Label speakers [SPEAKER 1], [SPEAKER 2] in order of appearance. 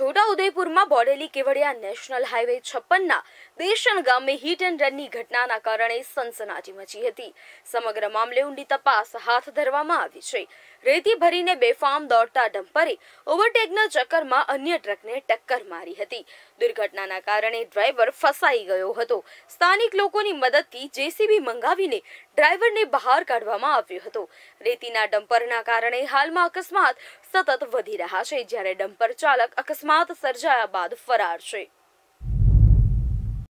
[SPEAKER 1] છોટાઉદેપુરમાં Bodeli Kevadia national highway 56ના દેશન ગામે હિટ એન્ડ રનની ઘટનાના કારણે સનસનાટી મચી હતી। સમગ્ર મામલે ઊંડી તપાસ હાથ ધરવામાં આવી છે। રેતી ભરીને બેફામ દોડતા ડમ્પરે ઓવરટેકના ચક્કરમાં અન્ય ટ્રકને ટક્કર મારી હતી। દુર્ઘટનાના કારણે ડ્રાઈવર ફસાઈ ગયો હતો। સ્થાનિક લોકોની મદદથી જેસીબી મંગાવીને ડ્રાઈવરને બહાર કાઢવામાં આવ્યો હતો। રેતીના ડમ્પરના કારણે હાલમાં અકસ્માત સતત વધી રહ્યા છે, જ્યારે ડમ્પર ચાલક અકસ્માત સર્જાયા બાદ ફરાર છે।